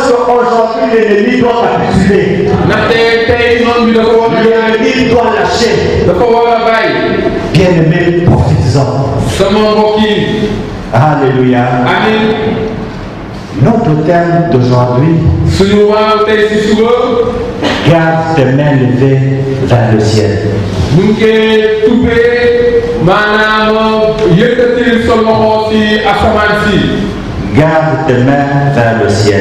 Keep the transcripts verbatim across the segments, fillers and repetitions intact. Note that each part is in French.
qu'aujourd'hui l'ennemi doit capituler. L'ennemi doit lâcher. Bien-aimé, profitez-en. Alléluia. Amen. Notre thème d'aujourd'hui, garde tes mains levées vers le ciel. Garde tes mains vers le ciel.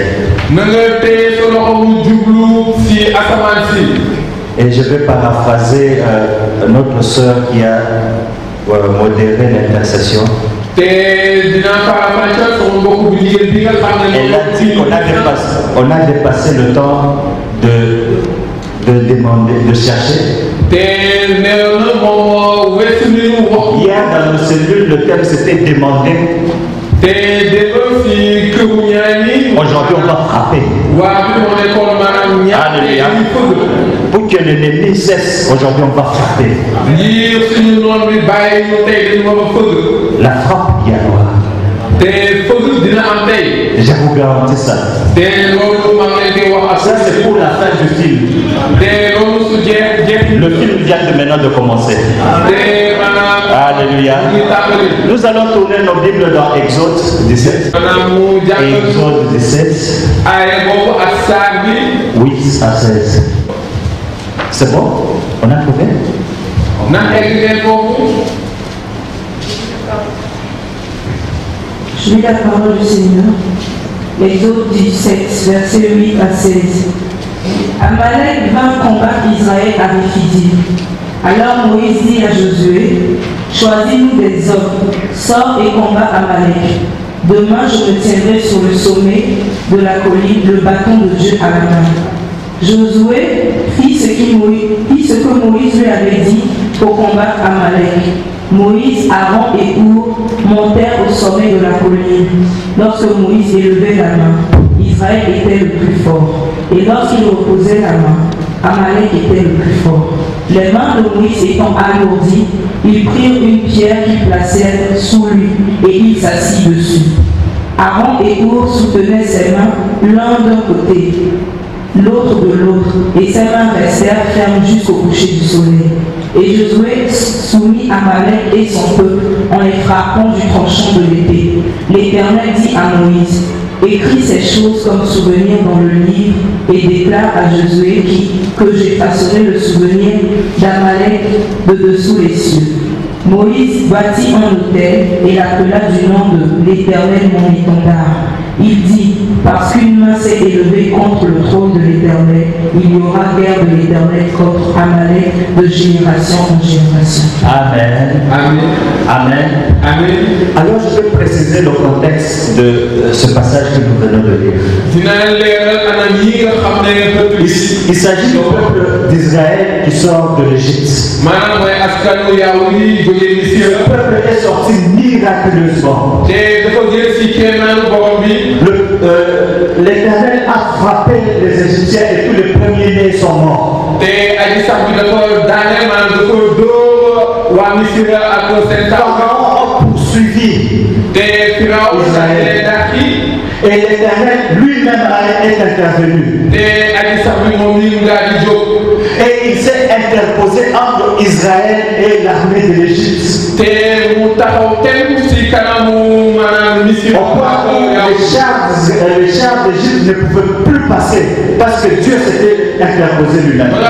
Et je vais paraphraser euh, notre sœur qui a euh, modéré l'intercession. Elle a dit qu'on a dépassé, on a dépassé le temps de, de demander, de chercher. Hier dans le cellule, le thème c'était demander. Aujourd'hui on va frapper. Alléluia. Pour que l'ennemi cesse, aujourd'hui on va frapper. La frappe qui a droit. Je vous garantis ça. Ça c'est pour la fin du film. Le film vient de maintenant de commencer. Alléluia. Nous allons tourner nos Bibles dans Exode dix-sept. Exode dix-sept. huit à seize. C'est bon? On a trouvé? Je lis la parole du Seigneur. Exode dix-sept, versets huit à seize. Amalek vint combattre Israël à Rephidim. Alors Moïse dit à Josué, choisis-nous des hommes, sors et combat Amalek. Demain je me tiendrai sur le sommet de la colline, le bâton de Dieu à la main. Josué fit ce, fit ce que Moïse lui avait dit pour combattre Amalek. Moïse, Aaron et Our montèrent au sommet de la colline. Lorsque Moïse élevait la main, Israël était le plus fort. Et lorsqu'il reposait la main, Amalek était le plus fort. Les mains de Moïse étant alourdies, ils prirent une pierre qu'ils placèrent sous lui et il s'assit dessus. Aaron et Our soutenaient ses mains l'un d'un côté, l'autre de l'autre, et ses mains restèrent fermes jusqu'au coucher du soleil. Et Josué soumit Amalek et son peuple en les frappant du tranchant de l'épée. L'Éternel dit à Moïse, écris ces choses comme souvenir dans le livre et déclare à Josué qui, que j'effacerai le souvenir d'Amalek de dessous les cieux. Moïse bâtit un autel et l'appela du nom de l'Éternel mon étendard. Il dit, parce qu'une main s'est élevée contre le trône de l'Éternel, il y aura guerre de l'Éternel contre Amalek de génération en génération. Amen. Amen. Amen. Amen. Alors je vais préciser le contexte de ce passage que nous venons de lire. Il, il s'agit du peuple d'Israël qui sort de l'Égypte. Ce peuple est sorti miraculeusement. L'Éternel a frappé les Égyptiens et tous les premiers-nés sont morts. Pharaon a poursuivi Israël. Et l'Éternel lui-même est intervenu. Et il s'est interposé entre Israël et l'armée de l'Égypte. Les chars d'Égypte ne pouvaient plus passer parce que Dieu s'était interposé lui-même. Il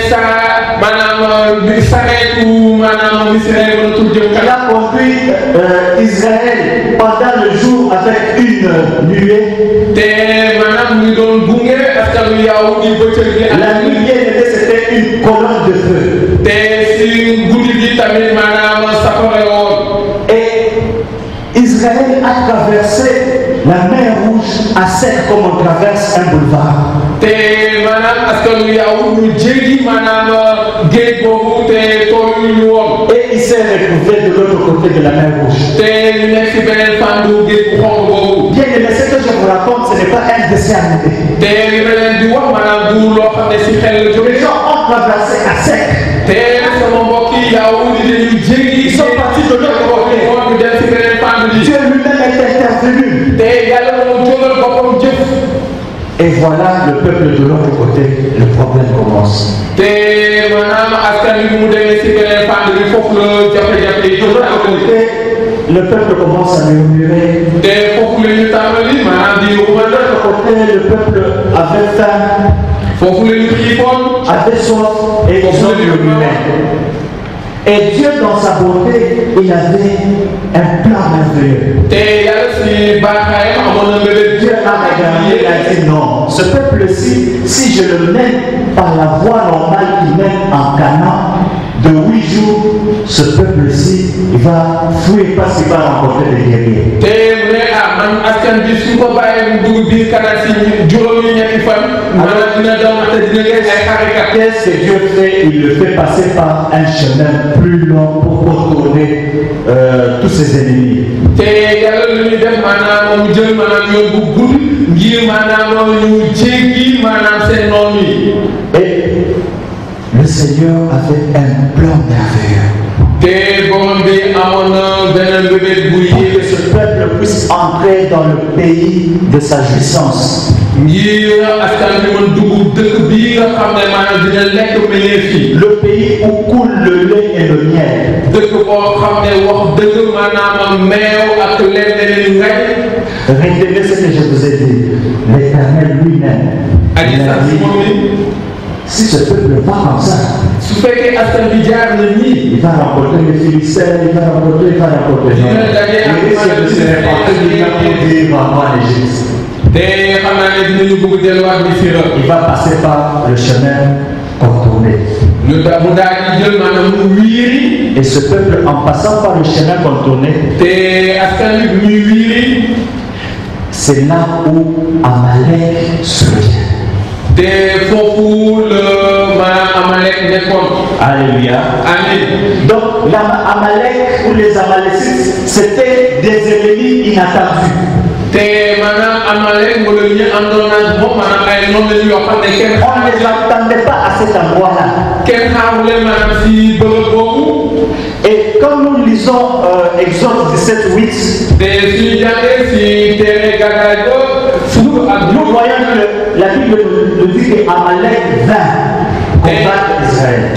a conduit euh, Israël pendant le jour avec une nuée. La nuée c'était une colonne de feu. Et Israël a traversé la mer Rouge à sec comme on traverse un boulevard. Et il s'est retrouvé de l'autre côté de la mer Rouge. Bien aimé, ce que je vous raconte, ce n'est pas un dessin animé. Les gens ont traversé à sec. Ils sont partis de l'autre côté. Dieu lui-même est intervenu. Et voilà le peuple de l'autre côté, le problème commence. De l'autre côté, le peuple commence à murmurer. De l'autre côté, le peuple avait faim, avait soif et ils ont murmuré. Et Dieu, dans sa bonté, il avait un plan merveilleux. Dieu a regardé et a dit non, ce peuple-ci, si je le mène par la voie normale qui mène en Canaan, de huit jours, ce peuple-ci, il va fuir parce qu'il va rencontrer des guerriers. Qu'est-ce que Dieu fait? Il le fait passer par un chemin plus long pour contourner euh, tous ses ennemis. Et le Seigneur avait un plan merveilleux. Pour que ce peuple puisse entrer dans le pays de sa jouissance. Le pays où coule le lait et le miel. Retenez ce que je vous ai dit. L'Éternel lui-même, il a dit, si ce peuple va comme ça, il va rencontrer les Philistins, il va rencontrer, il va rencontrer les gens. Il risque de se répartir, il va dire vraiment à l'Égypte. Il va passer par le chemin contourné. Et ce peuple, en passant par le chemin contourné, c'est là où Amalek survient. Alléluia. Amen. Donc, l'Amalek ou les Amalécites, c'était des ennemis inattendus. On ne les attendait pas à cet endroit-là. Et comme nous lisons euh, Exode dix-sept huit, nous voyons que la Bible nous dit qu'Amalek vint combattre Israël.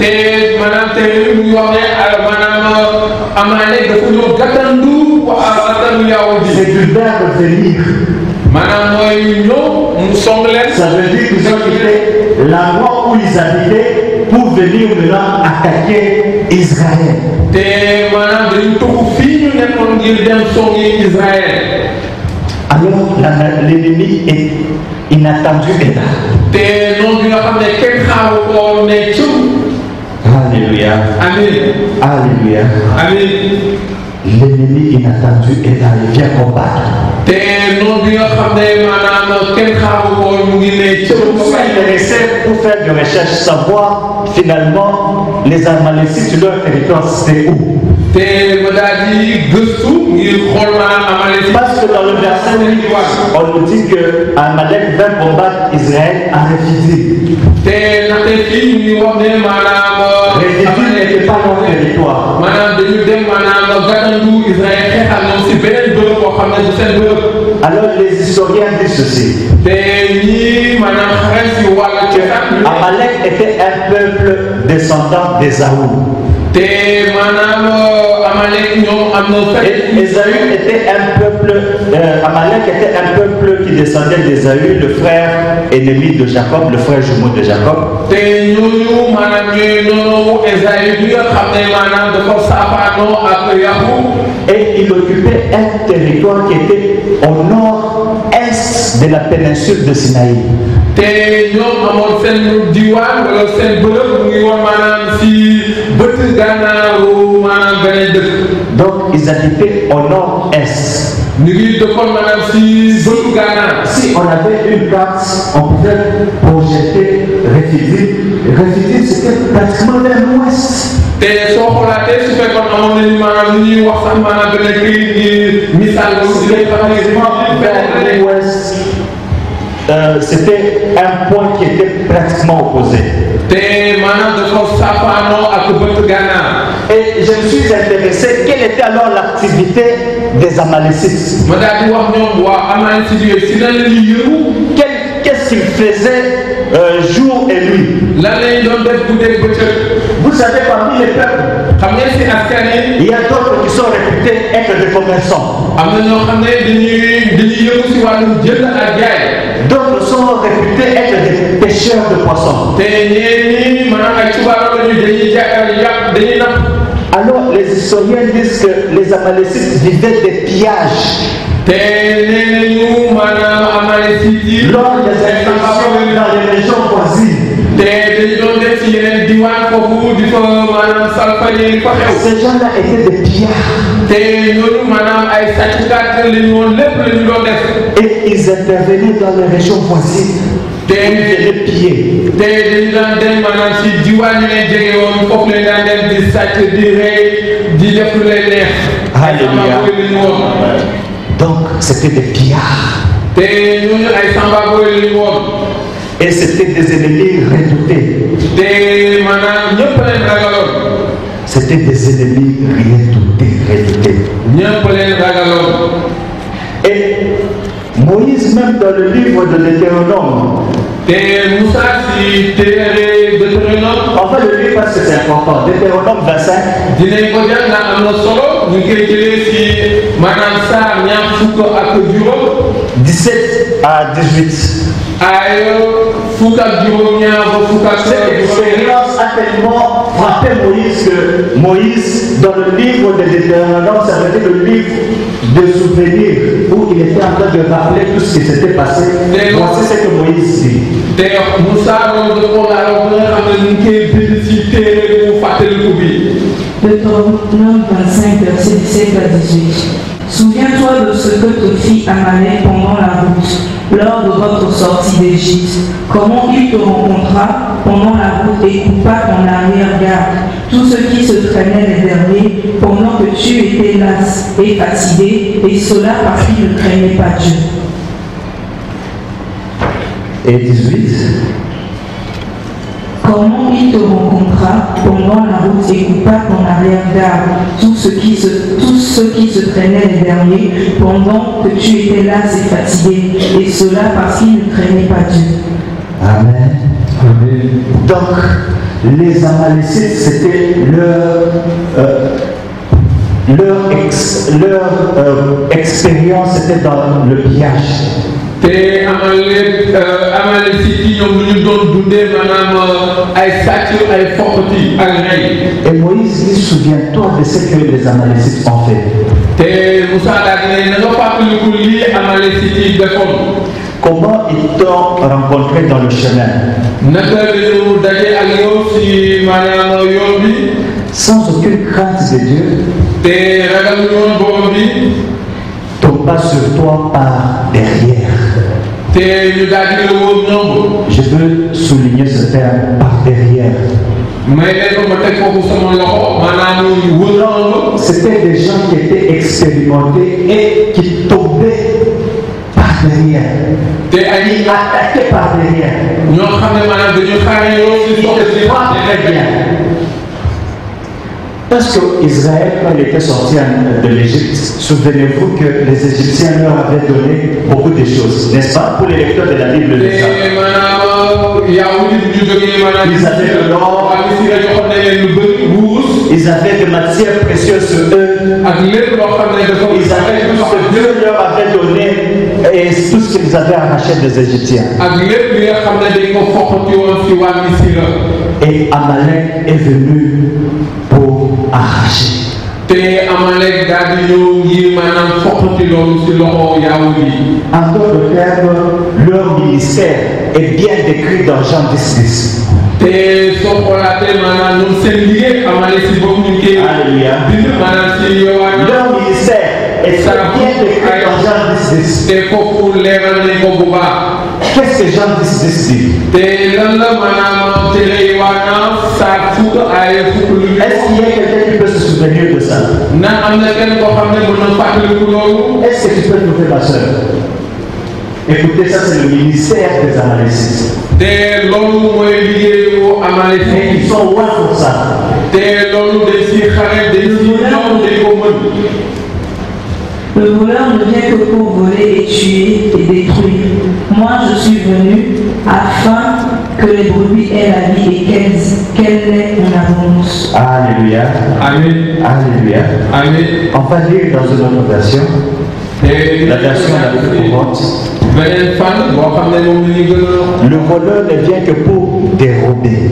C'est du verbe venir. Ça veut dire qu'ils ont quitté l'endroit où ils habitaient pour venir maintenant attaquer Israël. Alors l'ennemi est inattendu est là. Alléluia. Amen. Alléluia. Amen. L'ennemi inattendu est là, il vient combattre. Je suis intéressé pour faire des recherches, savoir finalement les Amalécites, leur territoire c'était où. Parce que dans le verset huit, on nous dit que Amalek vint combattre Israël à Rephidim. Rephidim n'était pas leur territoire. Alors les historiens disent ceci. Amalek était un peuple descendant d'Ésaü. Et Ésaü était un peuple, euh, Amalek était un peuple qui descendait d'Ésaü, le frère ennemi de Jacob, le frère jumeau de Jacob. Et il occupait un territoire qui était au nord-est de la péninsule de Sinaï. Donc ils habitaient au nord-est. Si on avait une carte, on pouvait projeter Rephidim. Rephidim c'était pratiquement vers l'ouest. Euh, c'était un point qui était pratiquement opposé. Et je me suis intéressé, quelle était alors l'activité des Amalécites? Qu'est-ce qu'est-ce qu'il faisait euh, jour et nuit? Vous savez, parmi les peuples, il y a d'autres qui sont réputés être des commerçants. D'autres sont réputés être des pêcheurs de poissons. Alors les historiens disent que les Amalécites vivaient des pillages. Lors des incursions dans les régions voisines. Ces gens-là étaient des pillards. Et ils intervenaient dans les régions voisines. Ils venaient piller. Alléluia. Donc c'était des pillards. Et c'était des ennemis redoutés. C'était des ennemis redoutés, redoutés. Et Moïse, même dans le livre de Deutéronome, on va le lire parce que c'est important. Deutéronome vingt-cinq. dix-sept à dix-huit. Cette expérience a tellement frappé Moïse que Moïse, dans le livre de Deutéronome, ça veut dire le livre de souvenirs où il était en train de rappeler tout ce qui s'était passé. Voici ce que Moïse dit. Deutéronome vingt-cinq, verset dix-sept à dix-huit. Souviens-toi de ce que te fit Amalek pendant la route, lors de votre sortie d'Égypte, comment il te rencontra pendant la route et coupa ton arrière-garde, tous ceux qui se traînaient les derniers, pendant que tu étais las et fatigué, et cela parce qu'ils ne craignaient pas Dieu. Et dix-huit. Comment il te rencontra pendant la route et coupa ton arrière-garde, tous ceux qui se, tous ceux qui se traînaient les derniers, pendant que tu étais las et fatigué, et cela parce qu'ils ne craignaient pas Dieu. Amen. Amen. Donc, les Amalécites, c'était leur, euh, leur, ex, leur euh, expérience, c'était dans le pillage. te amale Amalécites ñoom lu ñu doon dundee maanaam ay sàcc ay foqati ak rey. Et Moïse dit, souviens-toi de ce que les Amalécites ont fait. te Moussa daal di ne na nga fàttaliku lii Amalécites yi defoon. Comment ils t'ont rencontré dans le chemin? naka lañu daje ak yow si maanaam yoon bi. Sans aucune crainte de Dieu. te ragal yoon borom bi. Tomba sur toi par derrière. Je veux souligner ce terme par derrière. C'était des gens qui étaient expérimentés et qui tombaient par derrière. Ils attaquaient par derrière. Très bien. Parce qu'Israël, quand il était sorti de l'Égypte, souvenez-vous que les Égyptiens leur avaient donné beaucoup de choses, n'est-ce pas? Pour les lecteurs de la Bible déjà. Ils avaient de l'or, ils avaient des matières précieuses sur eux, ils avaient tout ce que Dieu leur avait donné et tout ce qu'ils avaient arraché des Égyptiens. Et Amalek est venu pour arracher. En d'autres termes, leur ministère est bien décrit dans Jean dix dix. Alléluia. Leur ministère est bien décrit dans Jean dix dix. Qu'est-ce que Jean dix dix dit? Est-ce qu'il y a quelqu'un qui peut se souvenir de ça? Est-ce que tu peux trouver ma soeur? Écoutez, ça c'est le ministère des Amalécites. Et ils sont loin pour ça. Le voleur ne vient que pour voler et tuer et détruire. Moi, je suis venu afin que les brebis aient la vie et qu'elles qu'elles aient en abondance. Alléluia. Amen. Alléluia. Amen. On va lire dans une autre version, la version la plus courante. Le voleur ne vient que pour dérober,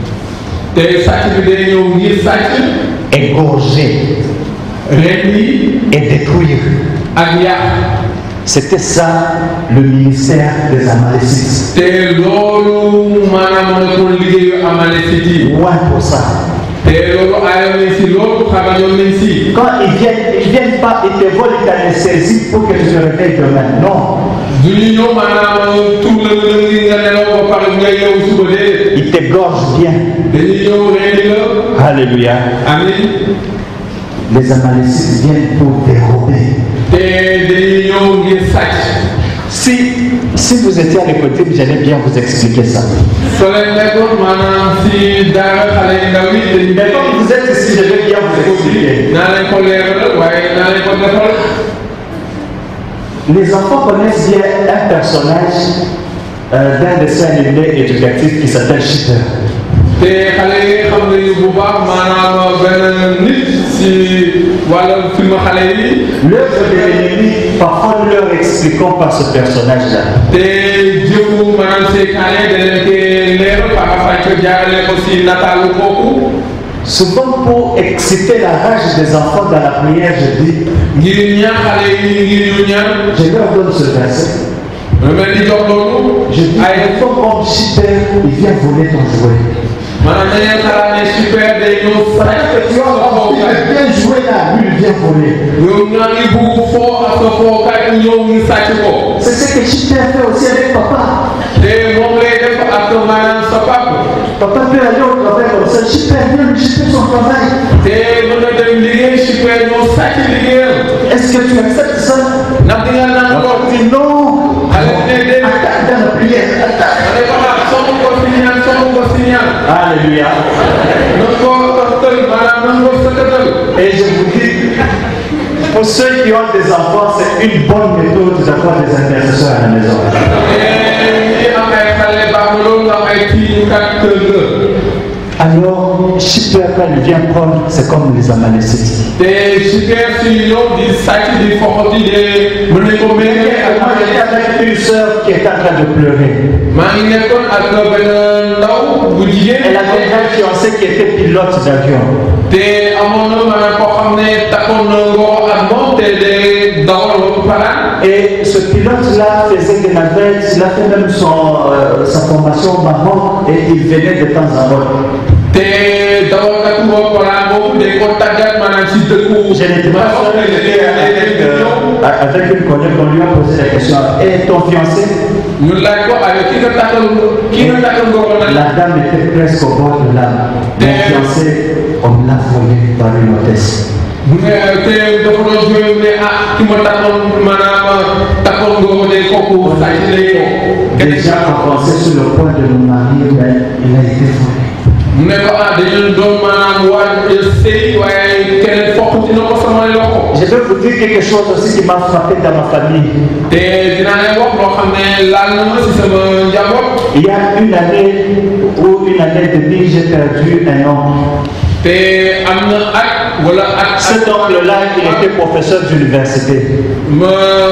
égorger et détruire. C'était ça le ministère des Amalécites. Ouais, pour ça. Quand ils viennent, ils viennent pas, ils te volent l'anesthésie pour que tu te réveilles demain. Non. Ils t'égorgent bien. Alléluia. Amen. Les Amalécites viennent pour dérober. Si, si vous étiez à l'écouter, j'allais bien vous expliquer ça. Mais comme vous êtes ici, je vais bien vous expliquer. Les enfants connaissent bien un personnage euh, d'un dessin animé éducatif qui s'appelle Chipper. L'œuvre de l'ennemi, parfois nous leur expliquons par ce personnage-là. Souvent pour exciter la rage des enfants dans la prière, je dis, je leur donne ce verset. Je dis, il faut comme Chipper, il vient voler ton jouet. Il vient jouer là, lui il vient voler. C'est ce que Chipper fait aussi avec papa. Papa peut aller au travail comme ça. Chipper vient lui chipper son travail. Est-ce que tu acceptes ça? Alors tu dis non. Attends dans la prière. Alléluia. Et je vous dis, pour ceux qui ont des enfants, c'est une bonne méthode d'avoir des intercesseurs à la maison. Alors, Chipper, quand il vient prendre, c'est comme les Amalécites. J'étais avec une soeur qui est en train de pleurer. Elle avait un fiancé qui était pilote d'avion. Et ce pilote-là faisait des navettes, il a fait même son, euh, sa formation au Maroc et il venait de temps en temps. Je n'étais pas sûr avec, euh, avec une collègue, on lui a posé la question, et ton fiancé? La dame était presque au bord de l'âme. Mon fiancé, on l'a volé par une hôtesse. Déjà avancé sur le point de nous marier, mais il a été volé. Je vais vous dire quelque chose aussi qui m'a frappé dans ma famille. Il y a une année ou une année et demie, j'ai perdu un oncle. Cet oncle-là, il était professeur d'université. Il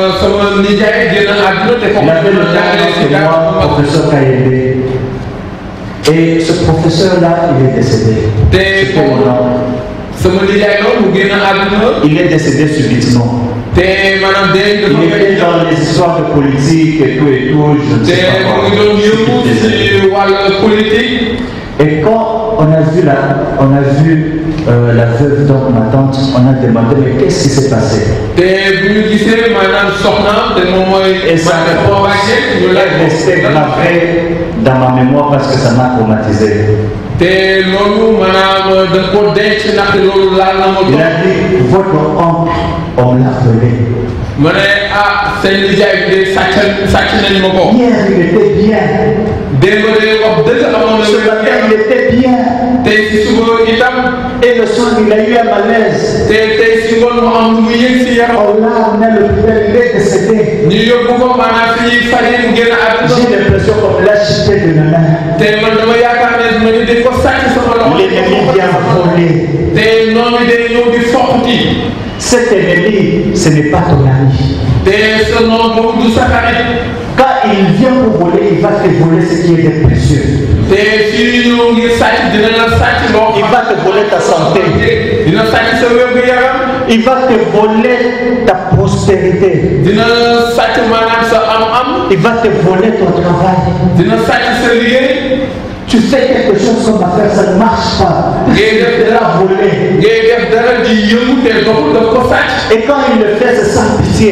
avait le temps que moi, professeur Kayebe. Et ce professeur-là, il est décédé. C'était mon oncle. Il est décédé subitement. Il était dans les histoires de politique et tout et tout. Je ne sais pas. Et quand on a vu la, on a vu, euh, la veuve, donc ma tante, on a demandé mais qu'est-ce qui s'est passé? Et sa réponse est restée gravée dans ma mémoire parce que ça m'a traumatisé. Il a dit, votre oncle, on l'a volé. Hier, il était bien. Ce matin, il était bien. Et le soir, il a eu un malaise. On l'a amené à l'hôpital, il est décédé. J'ai l'impression qu'on l'a jeté de la main. L'ennemi vient voler. Cet ennemi, ce n'est pas ton ami. Quand il vient pour voler, il va te voler ce qui est de précieux. Il va te voler ta santé. Il va te voler ta prospérité. Il va te voler ton travail. Tu fais quelque chose comme affaire, ça ne marche pas. Il te l'a volé. Et quand il le fait, c'est sans pitié.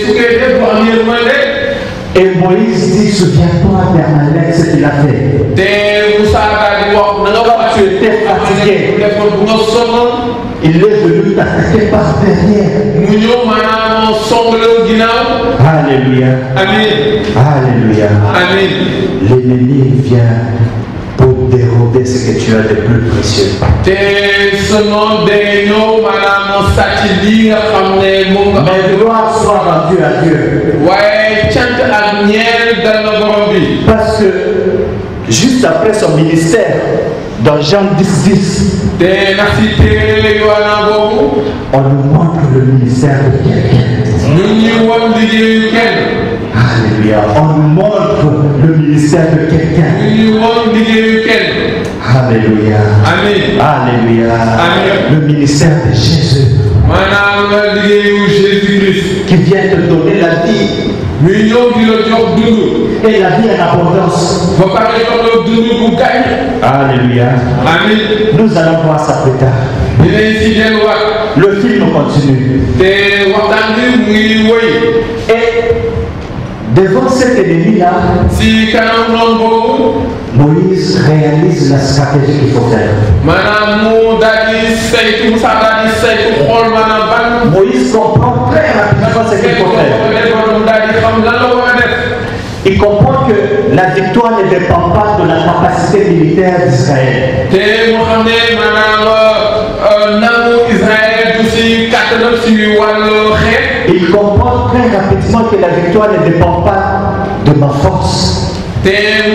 Et Moïse dit, souviens-toi d'Amalek, ce qu'il a fait. Quand tu étais fatigué, il est venu t'attaquer par derrière. Alléluia. Alléluia. L'ennemi vient pour dérober ce que tu as de plus précieux. Mais gloire soit rendue à Dieu. Parce que juste après son ministère, dans Jean dix dix, on nous montre le ministère de quelqu'un. Alléluia. On nous montre le ministère de quelqu'un. Alléluia. Alléluia. Le ministère de Jésus. Qui vient te donner la vie. Et la vie en abondance. Alléluia. Nous allons voir ça plus tard. Le film continue. Et devant cet ennemi-là, Moïse réalise la stratégie qu'il faut faire. Moïse comprend très rapidement ce qu'il faut faire. Il comprend que la victoire ne dépend pas de la capacité militaire d'Israël. Il comprend très rapidement que la victoire ne dépend pas de ma force. Il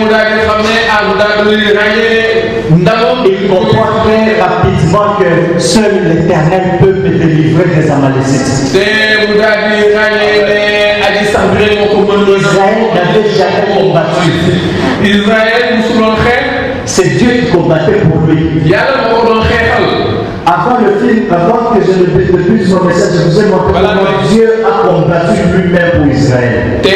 comprend très rapidement que seul l'Éternel peut me délivrer des Amalécites. Israël n'avait jamais combattu. C'est Dieu qui combattait pour lui. Avant le film, avant que je ne débute mon message, je vous ai montré comment Dieu a combattu lui-même pour Israël.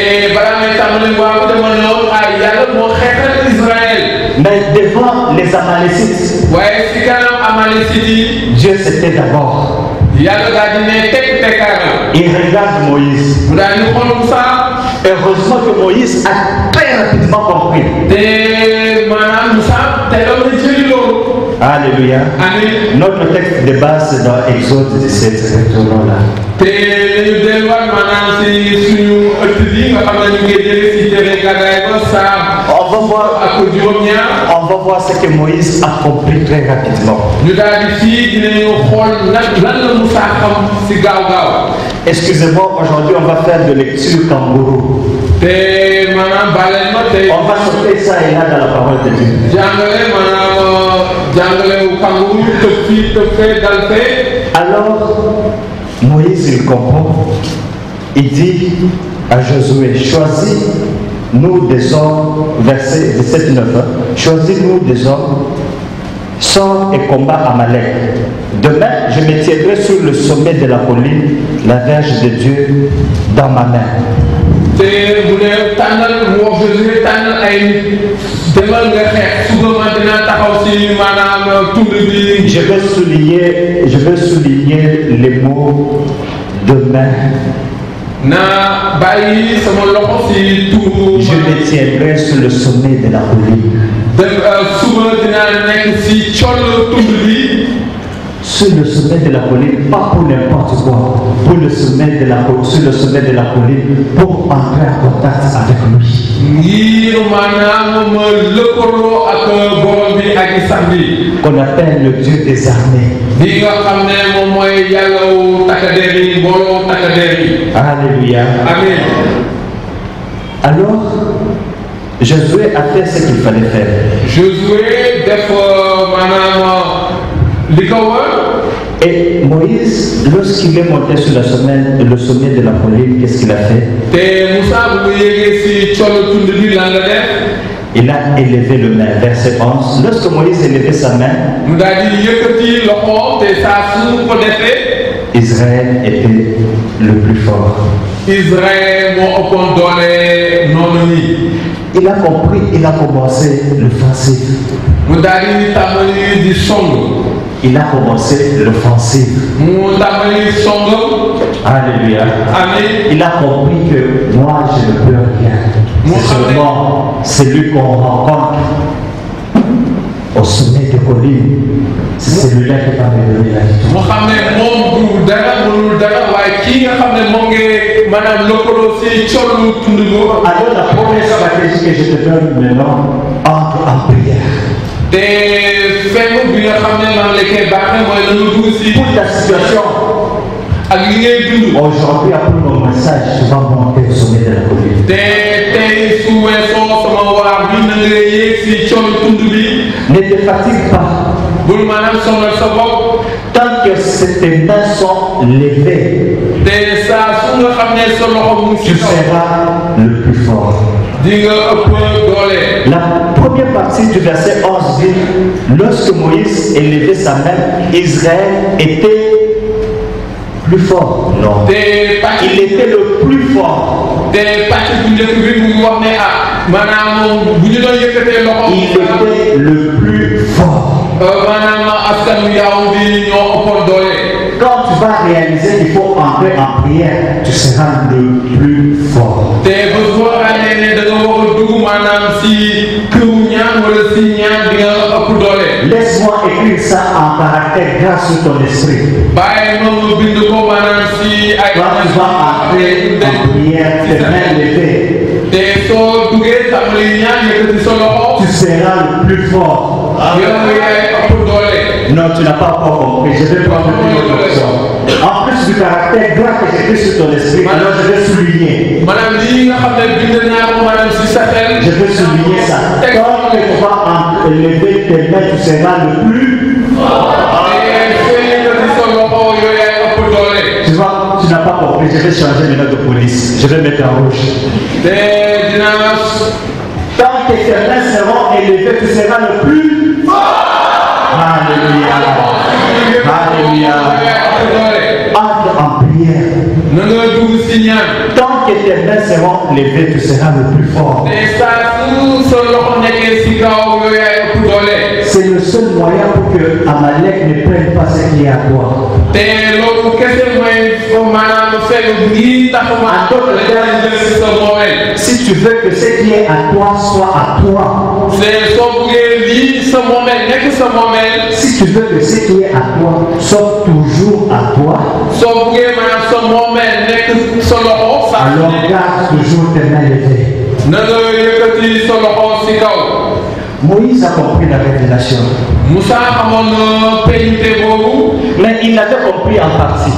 Mais devant les Amalécites, Dieu c'était d'abord. Il regarde Moïse. Heureusement que Moïse a très rapidement compris. Alléluia. Notre texte de base c'est dans Exode dix-sept. Retournons là. On va voir, on va voir ce que Moïse a compris très rapidement. Excusez-moi, aujourd'hui on va faire de lecture kangourou. On va sauter ça et là dans la parole de Dieu. Alors, Moïse il comprend. Il dit à Josué, choisis-nous des hommes, verset dix-sept neuf, choisis-nous des hommes, sors et combat Amalek. Demain, je me tiendrai sur le sommet de la colline, la verge de Dieu dans ma main. Je veux souligner, je veux souligner les mots demain. Je me tiendrai sur le sommet de la colline. Sur le sommet de la colline, pas pour n'importe quoi, pour le sommet de la, sur le sommet de la colline, pour entrer en contact avec lui. Qu'on appelle le Dieu des armées. Alléluia. Amen. Alors, Josué a fait ce qu'il fallait faire. Josué def maanaam li ko war. Et Moïse, lorsqu'il est monté sur le sommet, le sommet de la colline, qu'est-ce qu'il a fait? te Moussa bu mu yéegee si colu tund bi lan la def. Il a élevé le main, verset onze. Lorsque Moïse élevait sa main, mu daal di yëkkati loxo te saa su ko defee. Israël était le plus fort. Israël moo ëppoon doole noonu nii. Il a compris, il a commencé l'offensive. mu daal di tàmbali di song. Il a commencé l'offensive. mu tàmbali song. Alléluia. Amen. Il a compris que moi je ne peux rien. C'est seulement celui qu'on rencontre au sommet de colline. C'est celui-là qui va me donner la victoire. mu xam ne moom du dara mënul dara waaye kii nga xam ne moo ngi maanaam lëkkaloo si colu tund go. Alors la première stratégie que je te donne maintenant, entre en prière. te fenn bi nga xam ne man la koy baaxee mooy la ñu dugg si. Pour ta situation. ak li ngay dund. Aujourd'hui, après mon message, tu vas monter au sommet de la colline. te tey su weesoo sama waar bi na nga yéeg si colu tund bi. Ne te fatigue pas. bul maanaam sonal sa bopp. Tant que tes mains sont levées, te saa su nga xam ne sa loxo mu tu si kaw. seras le plus fort. di nga ëpp doole. La première partie du verset onze dit, lorsque Moïse élevait sa main, Israël était plus fort. Non. te pàcc Il était le plus fort. te pàcc bu njëkk bi mu ngi wax ne ah maanaam moom bu ñu doon yëkkatee loxo. Il était le plus fort. maanaam askan wi yow di ñoo ëppoon doole. Quand tu vas réaliser qu'il faut entrer en prière, tu seras le plus fort. te bés boo xamee ne da nga war a dugg maanaam si këru ñaan wala si ñaan di nga ëpp doole. Laisse-moi écrire ça en caractère grâce sur ton esprit. bàyyi moom nga bind ko maanaam si ay. Quand tu vas entrer en prière, tes mains levées, te soo duggee tàmbali ñaan yëkkati sa loxo. tu seras le plus fort. yow yaay ëpp doole. Non, tu n'as pas encore compris. Je vais prendre une autre option. En plus du caractère grave que j'écris sur ton esprit, alors je vais souligner. maanaam lii nga xam ne bind naa ko maanaam si sa xel. Je vais souligner ça. Quand tu vas lever tes mains, tu seras le plus. Tu vois, tu n'as pas compris. Je vais changer mes notes de police. Je vais mettre en rouge. Tant que tes mains seront élevées, tu seras le plus. Alléluia. Alléluia. Entre en prière. Tant que tes mains seront levées, tu seras le plus fort. C'est le seul moyen pour que Amalek ne prenne pas ce qui est à toi. Si tu veux que ce qui est à toi soit à toi, si tu veux que ce qui est à toi soit toujours à toi, alors garde toujours tes mains levées. Moïse a compris la révélation. Mais il l'avait compris en partie.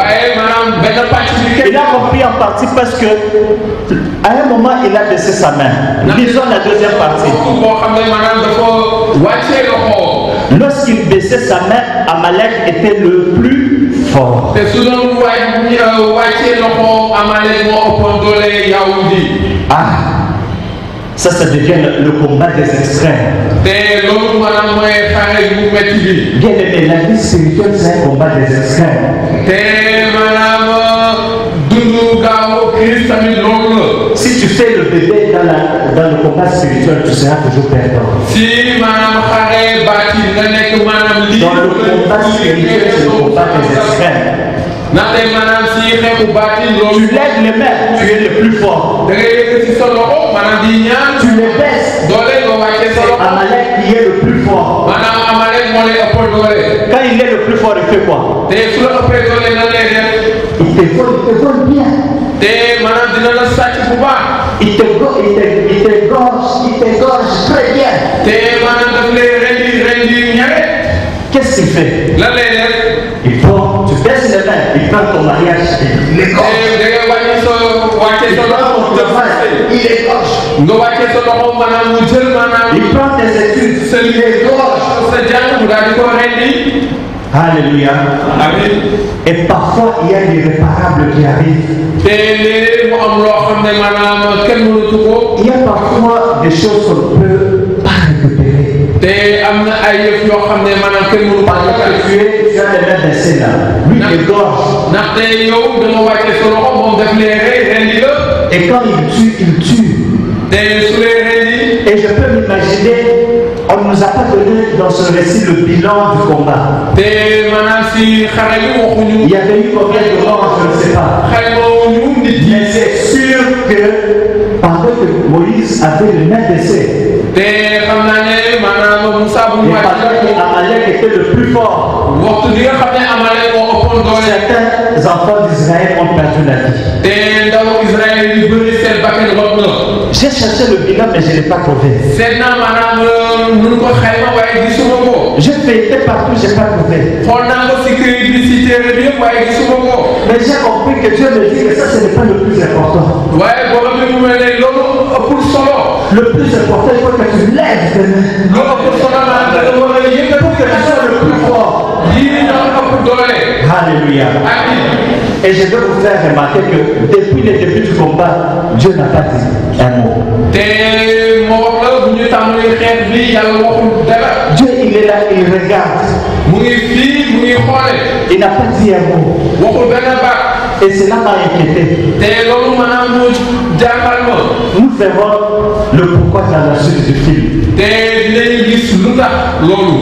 Il a compris en partie parce que à un moment il a baissé sa main. Lisons la deuxième partie. Lorsqu'il baissait sa main, Amalek était le plus fort. Ah, ça, ça devient le, le combat des extrêmes. Bien aimé, la vie spirituelle, c'est un combat des extrêmes. Si tu fais le bébé dans, la, dans le combat spirituel, tu seras toujours perdant. Dans le combat spirituel, c'est le combat des extrêmes. Tu lèves les mains, tu es le plus fort. Tu les baisses. Amalek qui est le plus fort. Quand il est le plus fort, il fait quoi? Il te vole, il te vole bien. Il te gorge, il te, il te gorge, il te gorge très bien. Qu'est-ce qu'il fait? Il prend, tu baisses les mains, il prend ton mariage, il l'égorge. Il prend ton travail, il l'égorge. nga wàccee sa loxo maanaam mu jël maanaam. il prend tes études. sa liggéey sa jàng mu daal di ko rendi. Alléluia. Amen. Et parfois il y a l'irréparable qui arrive. te léeg-léeg mu am loo xam ne maanaam kenn mënatu ko. Il y a parfois des choses qu'on ne peut pas récupérer. te am na ay yëf yoo xam ne maanaam kenn mënu ko. Parce que tu es tu as les mains baissées là. Lui il égorge. ndaxte yow dama wàcce sa loxo moom daf lay rey rendi la. Et quand il tue, il tue. te su lay rendi. Et je peux m'imaginer, on ne nous a pas donné dans ce récit le bilan du combat. te maanaam si xare bi waxuñu. Il y avait eu combien de morts, je ne sais pas. xare boobu nit Mais yi. c'est sûr que pendant que Moïse avait le main baissée, te xam naa ne maanaam Moussa bu et ñu pendant wàcce. que Amalek était le plus fort, waxtu bi nga xam ne Amalek moo ëppoon doole. certains enfants d'Israël ont perdu la vie. te ndaw Israël yu bëri seen bakkan rot na. J'ai cherché le bilan, mais je ne l'ai pas trouvé. seet naa maanaam nu ko xayma waaye gisuma ko. J'ai feuilleté partout, je n'ai pas trouvé. xool naa ko si këyit bi si téere bi yëpp waaye gisuma ko. Mais j'ai compris que Dieu me dit que ça, ce n'est pas le plus important. waaye boo xam ne mu mel ne loolu ëppul solo. Le plus important, il faut que tu lèves tes mains. lu ëpp solo maanaam da nga war a yëngal Pour que tu sois le plus fort. lii ñoo ëpp doole. Alléluia. Et je veux vous faire remarquer que depuis le début du combat, Dieu n'a pas dit un mot. te moo wax la bu ñu tàmbalee xeex bi yàlla waxul dara. Dieu, il est là, il regarde. mu ngi fii mu ngi xoole. Il n'a pas dit un mot. waxul benn baat. Et cela m'a inquiété. te loolu maanaam mu jaaxal ma. Nous verrons le pourquoi dans la suite du film. te dinañu gis lu tax loolu.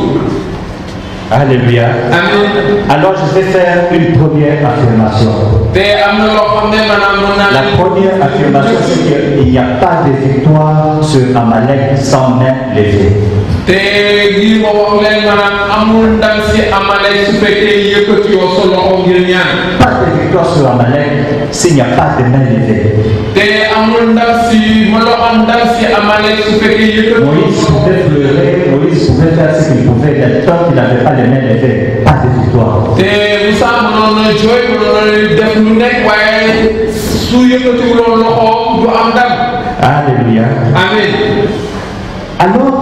Alléluia. Amen. Alors je vais faire une première affirmation. te am na loo xam ne maanaam mën naa La première affirmation, c'est qu'il n'y a pas de victoire sur Amalek sans main levée. te lii ma wax leen maanaam amul ndam si Amalek su fekkee yëkkati yoo sa loxo ngir ñaan. Pas de victoire sur Amalek s'il n'y a pas de main levée. te amul ndam si mënoo am ndam si Amalek su fekkee yëkkati. Moïse pouvait pleurer, Moïse pouvait faire ce qu'il pouvait, mais tant qu'il n'avait pas les mains levées, pas de victoire. te Moussa mënoon na jooy mënoon na def lu nekk waaye su yëkkatiwuloon loxo du am ndam. Alléluia. Amen. Alors,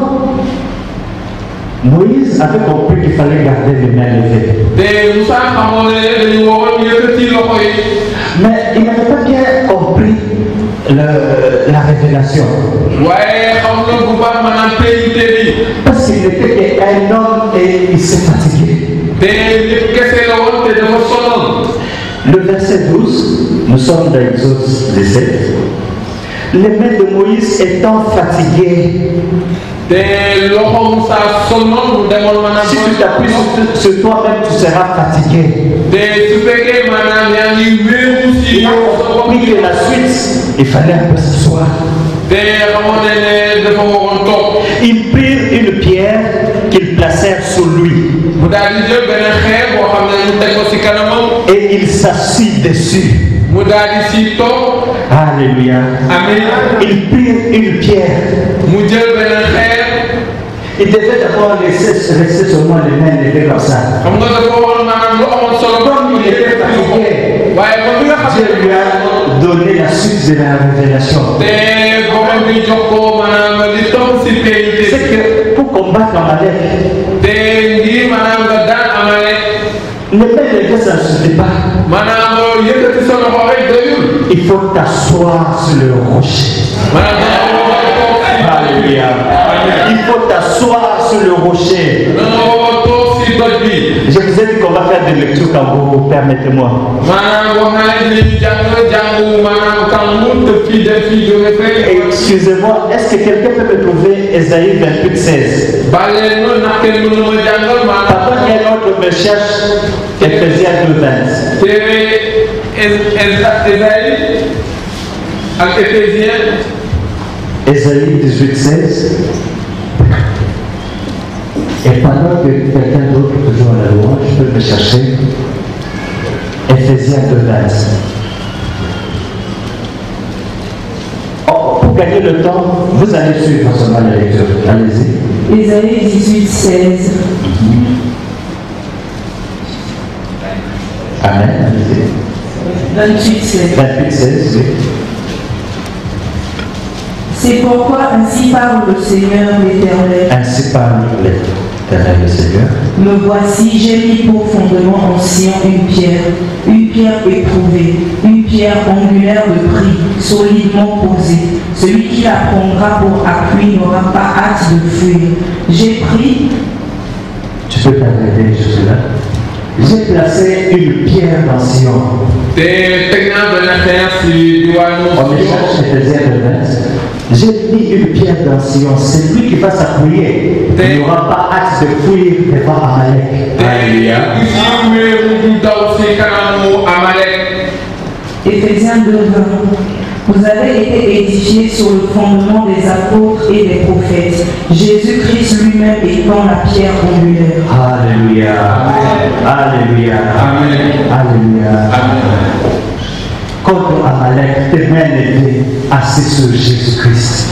Moïse avait compris qu'il fallait garder les mains levées. te Moussa xamoon ne dañu waroon yëkkati loxo yi. Mais il n'avait pas bien compris le- la révélation. waaye xam nga bu baax maanaam péyité bi. Parce qu'il était un homme et il s'est fatigué. te nit kese la woon te dafa sonnoon. Le verset douze, nous sommes dans Exode dix-sept. Les mains de Moïse étant fatiguées. te loxo Moussa sonnoon mu demoon maanaam. Si tu t'appuies sur, sur toi-même, tu seras fatigué. te su fekkee maanaam yaa ngi wéeru si Il a yow sa bopp. compris que la suite, il fallait un peu s'asseoir. te xamoon ne ne dafa waroon toog. Ils prirent une pierre qu'ils placèrent sur lui mu daal di jël benn xeer boo xam ne mu teg ko si kanamam. et il s'assit dessus. mu daal di si toog. Alléluia. Amen. Ils prirent une pierre. mu jël benn xeer. Il devait d'abord laisser rester seulement les mains levées comme ça. xam nga dafa waroon maanaam lu amoon solo. Comme il était fatigué, waaye ba bi nga xam Dieu lui a donné la suite de la révélation. te borom bi jox ko maanaam li topp si péyité. C'est que pour combattre Amalek, te ngir maanaam nga daan Amalek. les mains levées, ça ne suffit pas. maanaam yëkkati sa loxo rek doyul. Il faut t'asseoir sur le rocher. maanaam da nga war a toog si. Alléluia. Il faut t'asseoir sur le rocher. da nga war a toog si doj bi. Je vous ai dit qu'on va faire des lectures quand vous permettez-moi. maanaam wax naa leen dinañu jàng jàngu maanaam kàngu te fii dem fii jóge fee. Excusez-moi, est-ce que quelqu'un peut me trouver Ésaïe vingt-huit seize? baal leen ma ndax kenn mën na ma jàngal maanaam. Papa, quel autre me cherche Éphésiens deux vingt. téere Ésaïe ak Éphésiens. Ésaïe dix-huit seize. Et pendant que quelqu'un d'autre toujours à la louange peut me chercher, Éphésiens deux vingt. Oh, pour gagner le temps, vous allez suivre seulement la lecture. Allez-y. Ésaïe dix-huit seize. Amen. Allez-y. vingt-huit seize. vingt-huit seize, oui. C'est pourquoi ainsi parle le Seigneur l'Éternel. Ainsi parle l'Éternel le Seigneur. Me voici, j'ai mis pour fondement en Sion une pierre, une pierre éprouvée, une pierre angulaire de prix, solidement posée. Celui qui la prendra pour appui n'aura pas hâte de fuir. J'ai pris... Tu peux t'arrêter juste là. J'ai placé une pierre dans Sion. te teg naa benn xeer si diwaanu On échange Éphésiens deux vingt. J'ai mis une pierre dans Sion. C'est lui qui va s'appuyer. Il n'aura pas hâte de fuir devant Amalek. te Alléluia. gis ñu du daw si kanamu Amalek. Éphésiens deux vingt. Vous avez été édifiés sur le fondement des apôtres et des prophètes, Jésus-Christ lui-même étant la pierre angulaire. Alléluia. Alléluia. Amen. Alléluia. Amen. Contre Amalek, tes mains étaient assises sur Jésus-Christ.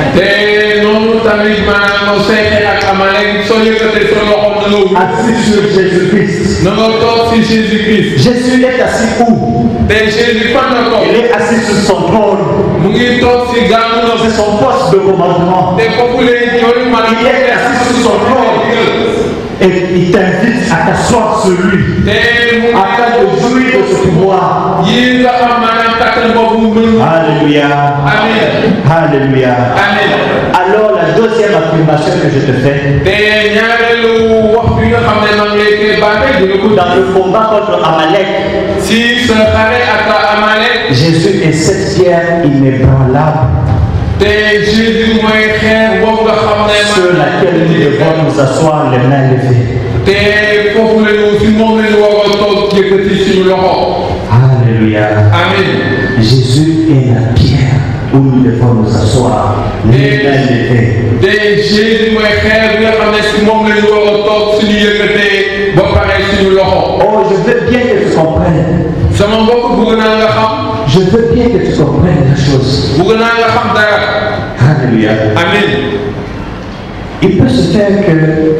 te noonu tamit maanaam say xeex ak Amalek soo yëkkatee sa loxo na nga Assis sur Jésus-Christ. na nga toog si Jésus-Christ. Jésus est assis où? te Jésus fan la toog. Il est assis sur son trône. mu ngi toog si gàmmu na. C'est son poste de commandement. te foofu lay jooy maanaam Il est assis sur son trône. Et il t'invite à t'asseoir sur lui. te mu Afin de jouir de ce pouvoir. yi nga xam maanaam kattan boobu mën. Alléluia. Amen. Alléluia. Amen. Alors la deuxième affirmation que je te fais. te ñaareelu wax bi nga xam ne maa ngi lay koy baate dina ko Dans le combat contre Amalek, si sa xare ak Amalek. Jésus est cette pierre inébranlable te Jésus mooy xeer boobu nga xam ne sur laquelle nous devons nous asseoir les mains levées. te foofu la ñu si moom la ñu war a toog yëkkati suñu loxo. Alléluia. Amen. Jésus est la pierre où nous devons nous asseoir les mains levées. te Jésus mooy xeer bi nga xam ne si moom la ñu war a toog suñu yëkkatee ba pare suñu loxo. Oh, je veux bien que tu comprennes. sama mbokk bëgg naa nga xam. Je veux bien que tu comprennes la chose. bëgg naa nga xam dara. Alléluia. Amen. Il peut se faire que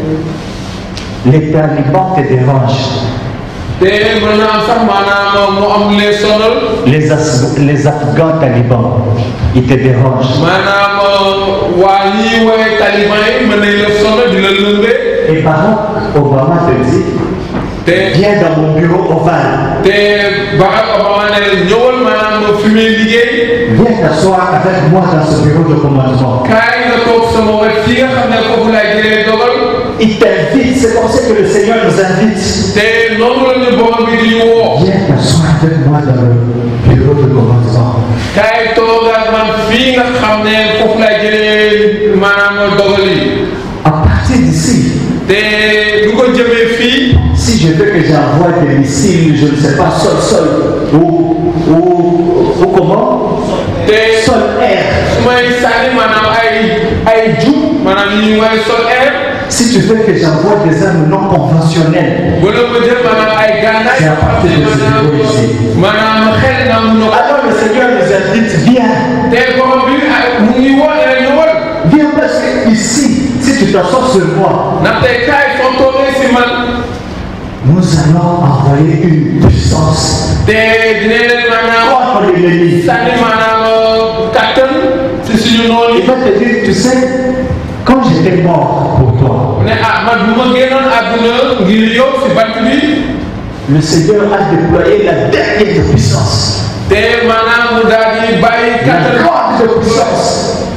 les talibans te dérangent. te mën naa sax maanaam mu am les sonal. Les, As- les Afghans talibans, ils te dérangent. maanaam waa ñii woowee taliban yi mën nañ la sonal di la lëmbee. Et Barack Obama te dit, te viens dans mon bureau ovale. te Barack Obama ne la ñëwal maanaam fi muy liggéey. Viens t'asseoir avec moi dans ce bureau de commandement. kaay nga toog sama wet fi nga xam ne foofu laay jëlee dogal. Il t'invite, c'est comme ça que le Seigneur nous invite. te noonu la ñu borom bi di ñu woo. Viens t'asseoir avec moi dans le bureau de commandement. kaay toog ak man fii nga xam ne foofu laay jëlee maanaam dogal yi. À partir d'ici, te lu ko jëmee fii. si je veux que j'envoie des missiles, je ne sais pas, sol, sol, ou, ou, ou comment? te Sol, air. su may sànni maanaam ay ay jub maanaam yi ñu woowee sol air. Si tu veux que j'envoie des armes non conventionnelles, wala ma jël maanaam ay gànnaay. c'est à partir de ce bureau ici. maanaam xel na mu Alors le Seigneur nous invite, viens. te borom bi ah mu ngi woo ne la ñëwal. Viens parce que ici, si tu t'assois sur moi, ndaxte kaay soo toogee si man. nous allons envoyer une puissance te dina leen maanaam contre l'ennemi. sànni maanaam kattan si suñu noonu Il yi. va te dire, tu sais, quand j'étais mort pour toi, ne ah man bu ma génnoon àdduna ngir yow si bant bi. le Seigneur a déployé la dernière puissance, te maanaam mu daal di bàyyi la kattan. grande puissance,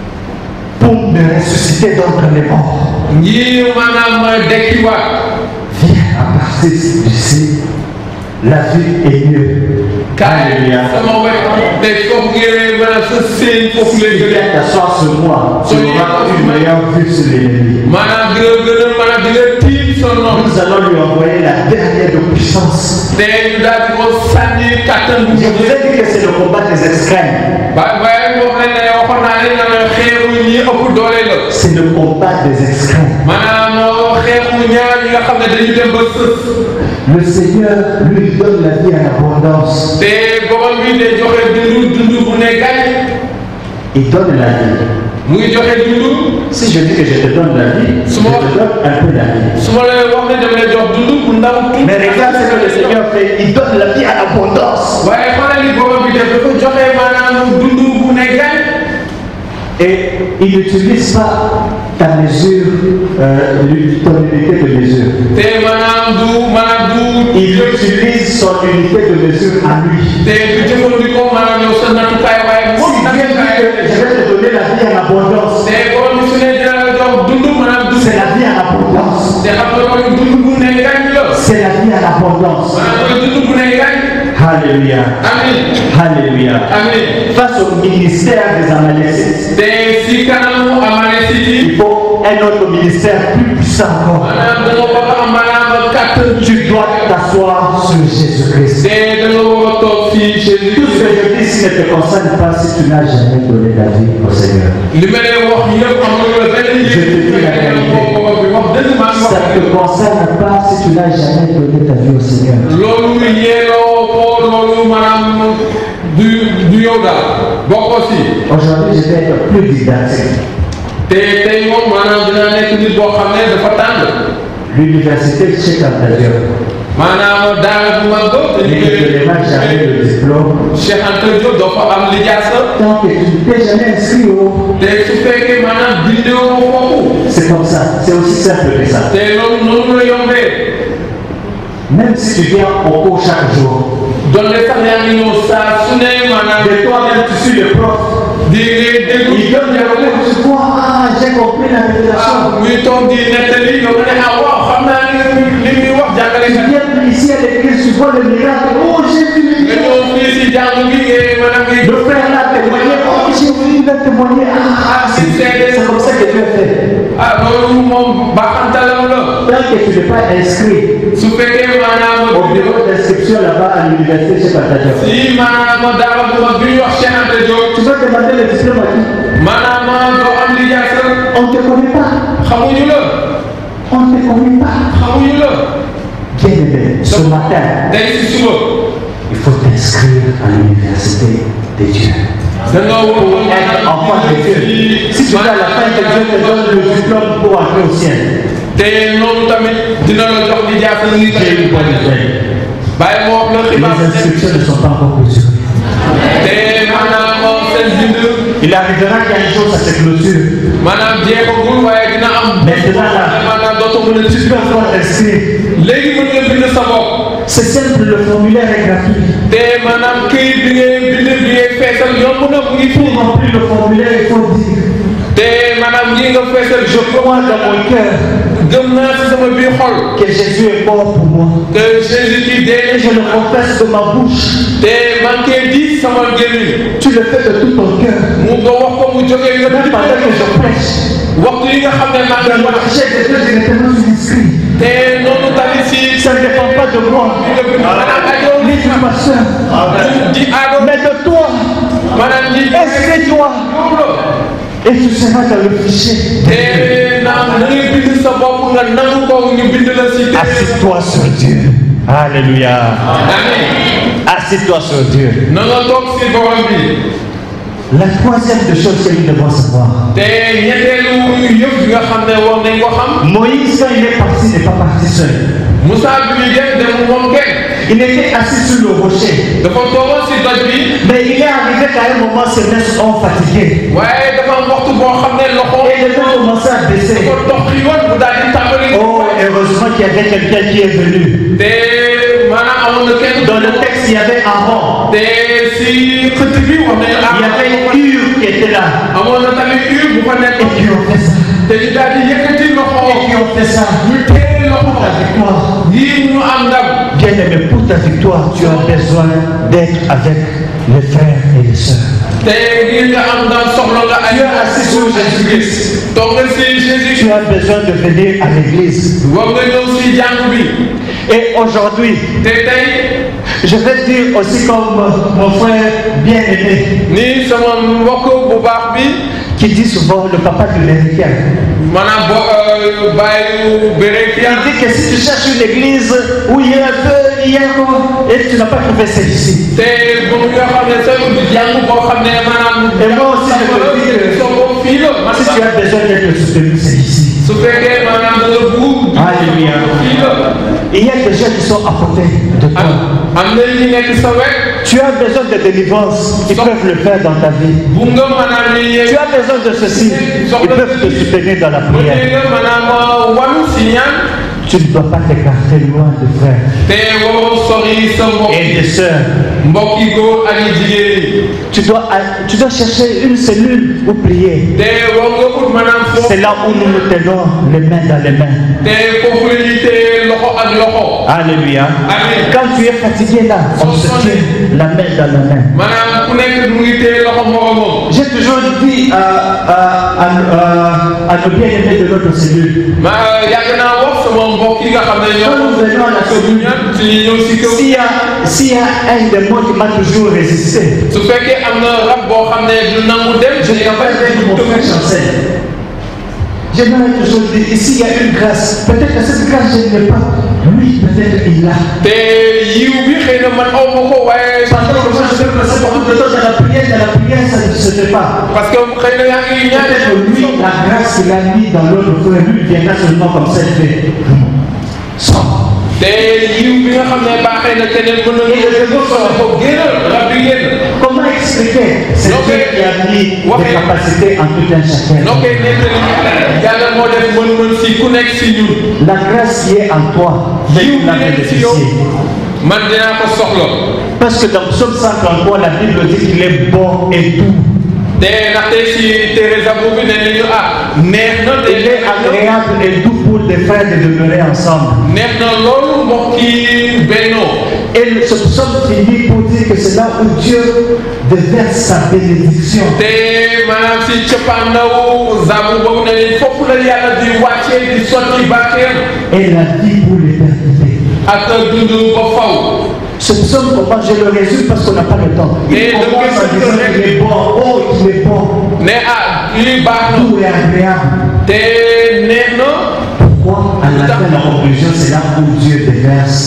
pour me ressusciter d'entre les morts. ngir maanaam ma dekkiwaat. Viens à partir d'ici, la vie est mieux. kaay Alléluia. sama wet te foofu ngeen maanaam sa seen foofu Si lay tu gën viens t'asseoir sur moi, tu auras une meilleure vue sur l'ennemi. maanaam dina gën a maanaam dina tiim sa noonu. Nous allons lui envoyer la dernière de puissance. te ñu daal di ko sànni kattan bu Je vous ñu. ai dit que c'est le combat des extrêmes. waaye waaye boo xam ne waxoon naa leen ne xeexu ñi ëpp doole la. C'est le combat des extrêmes. maanaam xeexu ñaar yi nga xam ne dañu dem ba sës. Le Seigneur lui donne la vie en abondance. te borom bi de joxe dundu dundu bu ne gañ. Il donne la vie. mu ngi joxe dundu. Si je dis que je te donne la vie, je te Souvent- donne un peu la vie. su ma la wax ne dama lay jox dundu bu ndaw tuuti. Mais regarde ce que le Seigneur fait. Il donne la vie en abondance. waaye xoolal li borom bi def dafa joxe maanaam dundu bu ne gañ. Et il n'utilise pas ta mesure, euh, ton unité de mesure. Il utilise son unité de mesure à lui. Si Dieu dit que je vais te donner la vie en abondance, c'est la vie en abondance. C'est la vie en abondance. Alléluia. Amen. Alléluia. Amen. Face au ministère des Amalécites, il faut un autre ministère plus puissant encore. Tu dois t'asseoir sur Jésus-Christ. Tout ce que je dis, si ne te concerne pas, si tu n'as jamais donné ta vie au Seigneur, je te dis la vérité. Ça ne te concerne pas si tu n'as jamais donné ta vie au Seigneur. Aujourd'hui, je vais être plus didactique. L'université Cheikh Anta Diop. Il ne demande jamais le diplôme. Tant que tu ne t'es jamais inscrit au. C'est comme ça. C'est aussi simple que ça. Même si tu viens au cours chaque jour. De toi-même, tu suis le prof. Il donne des recours, tu vois, ah, j'ai compris la révélation. Tu viens ici à l'église, tu vois le miracle. Oh, j'ai vu le miracle. Le frère l'a témoigné. Oh, j'ai vu le témoigner. Ah, c'est comme ça que Dieu fait. Tant que tu n'es pas inscrit au bureau d'inscription là-bas à l'université Cheikh Anta Diop, tu vas demander le diplôme à qui? On ne te connaît pas. On ne te connaît pas. Bien aimé, ce matin, il faut t'inscrire à l'université de Dieu. Pour être enfant de Dieu. Si tu vas à la fin que Dieu te donne le diplôme pour entrer au ciel, j'ai une bonne nouvelle. Les inscriptions ne sont pas encore clôturées. Il arrivera qu'un jour ça se clôture. Maintenant là, tu peux encore t'inscrire. C'est simple, le formulaire est gratuit. Pour remplir le formulaire, il faut dire je crois dans mon cœur que Jésus est mort pour moi. Et je le confesse de ma bouche. Tu le fais de tout ton cœur. Même pendant que je prêche, dans le marché de Dieu directement inscrit. Ça ne dépend pas de moi, ni du pasteur, mais de toi. Inscris-toi et tu seras dans le fichier. Assieds-toi sur Dieu. Alléluia. Assieds-toi sur Dieu. La troisième des choses que nous devons savoir. Moïse, quand il est parti, n'est pas parti seul. Il était assis sur le rocher. Mais il est arrivé qu'à un moment, ses mains sont fatiguées. Et les mains commençaient à baisser. Oh, heureusement qu'il y avait quelqu'un qui est venu. Dans le texte, il y avait Aaron. Il y avait Hur qui était là. Et qui ont fait ça. Et qui ont fait ça. Pour ta victoire. Bien aimé, pour ta victoire, tu as besoin d'être avec les frères et les sœurs. Tu es assis sur Jésus-Christ. Tu as besoin de venir à l'église. Et aujourd'hui, je vais dire aussi comme mon frère bien-aimé qui dit souvent le papa de l'Américain. Il dit que si tu cherches une église où il y a un feu, il y a quoi, et tu n'as pas trouvé celle-ci. Et moi aussi je te dis que si tu as besoin d'être soutenu, c'est ici. Alléluia. Il y a des gens qui sont à côté de toi. Tu as besoin de délivrance, ils peuvent le faire dans ta vie. Tu as besoin de ceci, ils peuvent te soutenir dans la prière. Tu ne dois pas t'écarter loin de frères et de sœurs. Tu dois, tu dois chercher une cellule où prier. C'est là où nous nous tenons les mains dans les mains. Alléluia. Quand tu es fatigué là, on se tient la main dans la main. J'ai toujours dit à, à, à, à nos bien-aimés de notre cellule, quand nous venons à la communion, s'il y a, s'il y a un démon qui m'a toujours résisté, je travaille avec mon frère Chancel. J'aimerais toujours dire, ici il y a une grâce. Peut-être que cette grâce je ne l'ai pas. Oui, peut-être il l'a. Parce que moi je peux passer beaucoup de temps dans la prière, dans la prière ça ne se fait pas. Parce que peut-être lui, la grâce qu'il a mis dans l'autre frère, lui viendra seulement comme ça, il fait. Sans. Comment expliquer? C'est Dieu qui a mis des capacités en tout un chacun. La grâce qui est en toi, tu la bénéficier. Parce que dans Psaume cent trente-trois, la Bible dit qu'il est bon et doux. Il est agréable et doux pour des frères de demeurer ensemble. Et ce psaume finit pour dire que c'est là où Dieu déverse sa bénédiction. Et la vie pour l'éternité. Ce psaume, comment je le résume parce qu'on n'a pas le temps. Il commence en disant qu'il est bon, oh il est bon, doux et agréable. Pourquoi à la fin de la conclusion, c'est là où Dieu déverse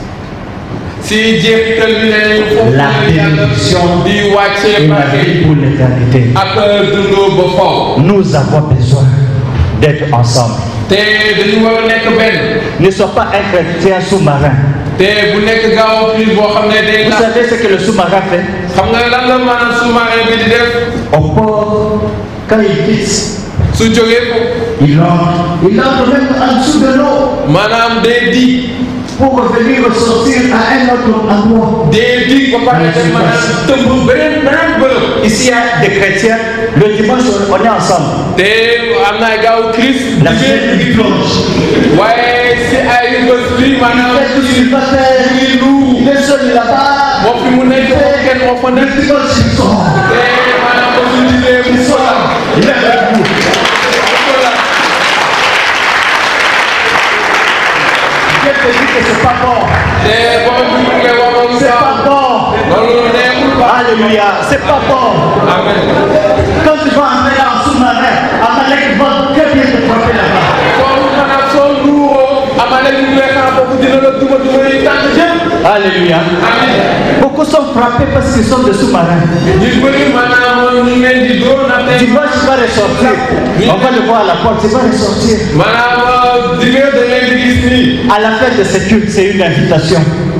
la bénédiction et la vie pour l'éternité. Nous avons besoin d'être ensemble. Ne sois pas un chrétien sous-marin. Vous savez ce que le sous-marin fait? Au port, quand il quitte, il entre, il entre même en dessous de l'eau pour revenir ressortir à un autre endroit. Ici, il y a des chrétiens, le dimanche, on est ensemble. La fête du plonge. Il fait tout ce qu'il va faire. Il est seul là-bas. Le dimanche, il sort. Il sort. Il est avec vous. Je te dis que c'est pas bon. C'est pas bon. Alléluia. C'est pas bon. Quand tu vas entrer en sous-marin, Amalek va très bien te frapper là-bas. Alléluia. Beaucoup sont frappés parce qu'ils sont des sous-marins. Dimanche, tu vas ressortir. On va le voir à la porte, tu vas ressortir. À la fin de ce culte, c'est une invitation.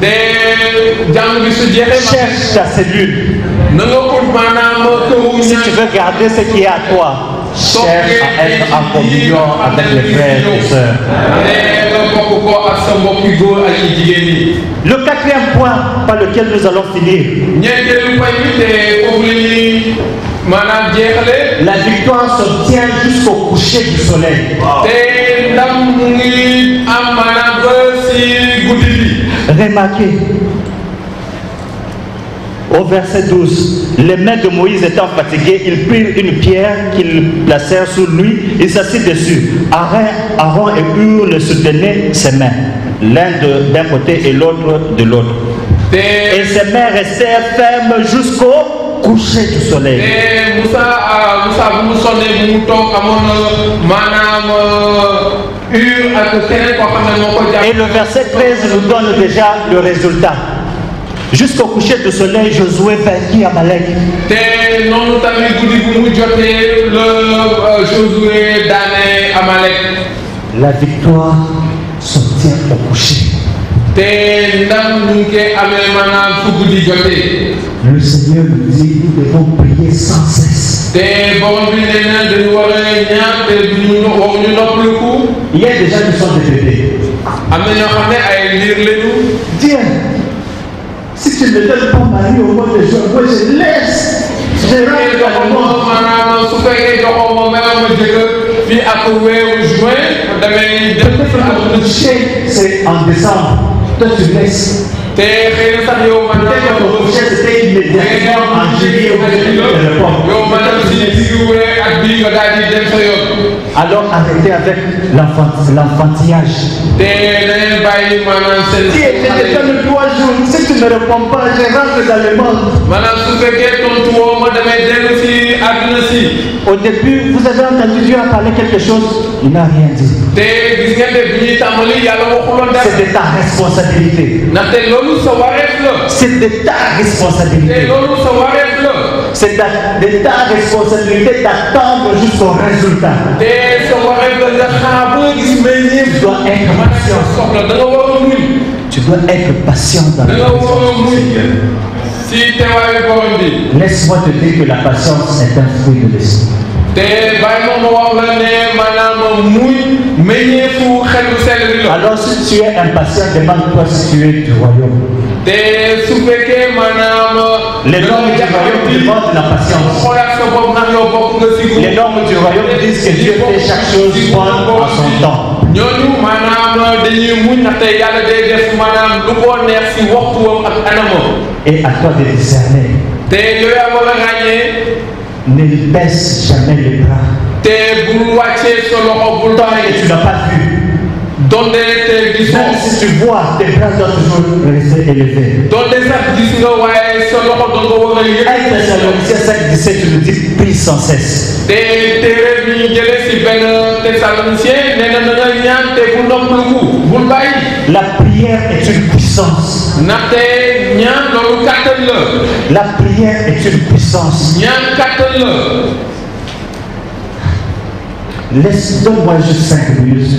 Cherche ta cellule. Si tu veux garder ce qui est à toi, cherche à être en communion avec les frères et sœurs. Le quatrième point par lequel nous allons finir. La victoire s'obtient jusqu'au coucher du soleil. Remarquez. Au verset douze, les mains de Moïse étant fatiguées, ils prirent une pierre qu'ils placèrent sous lui, il s'assit dessus. Aaron et Hur le soutenaient ses mains, l'un d'un côté et l'autre de l'autre. Et ses mains restèrent fermes jusqu'au coucher du soleil. Et le verset treize nous donne déjà le résultat. Jusqu'au coucher du soleil, Josué vainquit Amalek. La victoire s'obtient au coucher. Le Seigneur nous dit nous devons prier sans cesse. Il y a des gens qui sont défaits. Tiens, si tu ne me donnes pas ma vie au mois de juin, moi je laisse. Je rentre dans le monde. C'est en décembre. Toi tu laisses. Peut-être que ton prochain c'était immédiatement en juillet ou alors arrêtez avec l'enfantillage. Si je te donne trois jours, si tu ne me réponds pas, je rentre dans le monde. Au début, vous avez entendu Dieu a parlé quelque chose, il n'a rien dit. C'est de ta responsabilité. C'est de ta responsabilité. C'est de ta responsabilité d'attendre jusqu'au résultat. Tu dois être patient. Tu dois être patient dans la vie. Laisse-moi te dire que la patience est un fruit de l'esprit. Alors si tu es impatient, demande-toi si tu es du royaume. Les normes du royaume demandent la patience. Les normes du royaume disent que Dieu fait chaque chose bonne à son temps. Et à toi de discerner. Ne baisse jamais les bras. Tant que tu n'as pas vu. Même si tu vois, tes bras doivent toujours rester élevés. un Thessaloniciens cinq dix-sept, tu nous dis, prie sans cesse. La prière est une puissance. La prière est une puissance. Laisse, donne-moi juste cinq minutes.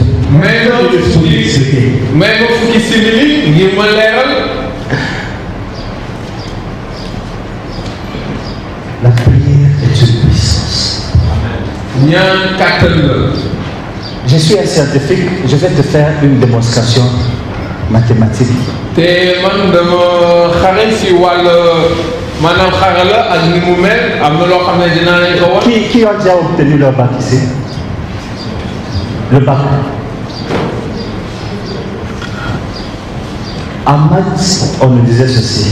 La prière est une puissance. Je suis un scientifique, je vais te faire une démonstration mathématique. Qui, qui a déjà obtenu leur bac ici? Le bac. En maths, on nous disait ceci.